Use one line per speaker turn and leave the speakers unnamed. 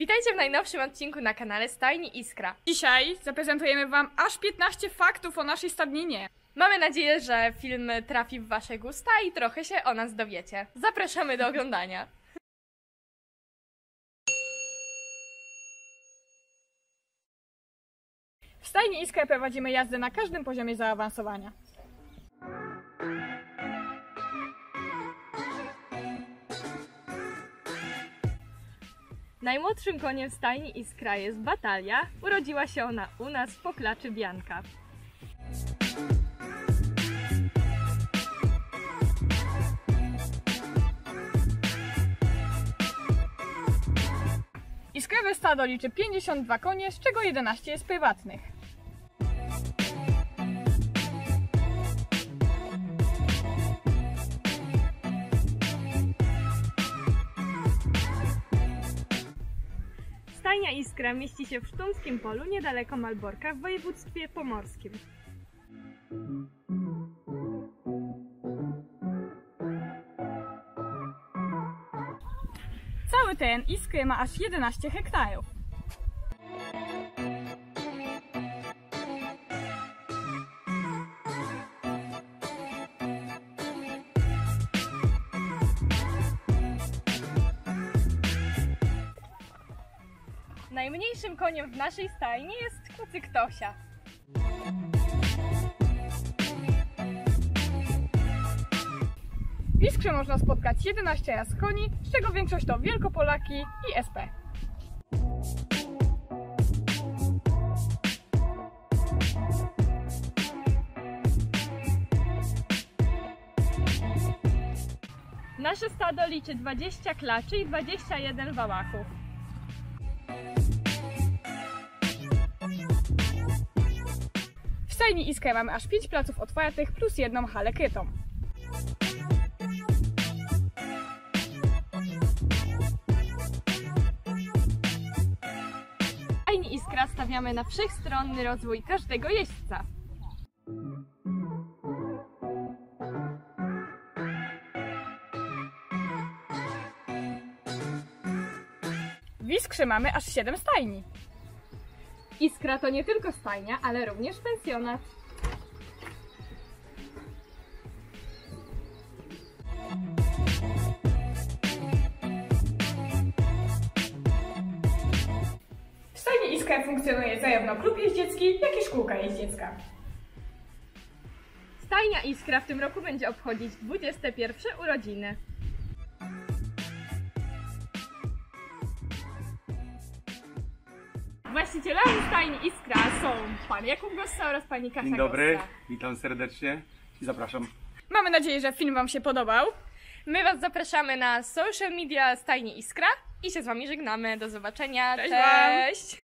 Witajcie w najnowszym odcinku na kanale Stajni Iskra.
Dzisiaj zaprezentujemy Wam aż 15 faktów o naszej stadninie.
Mamy nadzieję, że film trafi w Wasze gusta i trochę się o nas dowiecie. Zapraszamy do oglądania.
W Stajni Iskra prowadzimy jazdę na każdym poziomie zaawansowania.
Najmłodszym koniem w Stajni Iskra jest Batalia. Urodziła się ona u nas w Poklaczy Bianka.
Iskrowe stado liczy 52 konie, z czego 11 jest prywatnych.
Stajnia Iskra mieści się w Sztumskim Polu, niedaleko Malborka w województwie pomorskim.
Cały teren Iskry ma aż 11 hektarów.
Najmniejszym koniem w naszej stajni jest kucyk Tosia.
W Iskrze można spotkać 11 ras koni, z czego większość to Wielkopolaki i SP.
Nasze stado liczy 20 klaczy i 21 wałachów.
W Stajni Iskra mamy aż 5 placów otwartych plus jedną halę krytą.
W Stajni Iskra stawiamy na wszechstronny rozwój każdego jeźdźca.
W Iskrze mamy aż 7 stajni.
Iskra to nie tylko stajnia, ale również pensjonat.
W Stajni Iskra funkcjonuje zarówno klub jeździecki, jak i szkółka jeździecka.
Stajnia Iskra w tym roku będzie obchodzić 21 urodziny. Właścicielami Stajni Iskra są pan Jakub Gossa oraz pani Kasia
Dzień dobry,
Gossa.
witam serdecznie i zapraszam.
Mamy nadzieję, że film Wam się podobał.
My Was zapraszamy na social media Stajni Iskra i się z Wami żegnamy. Do zobaczenia.
Cześć wam.
Cześć!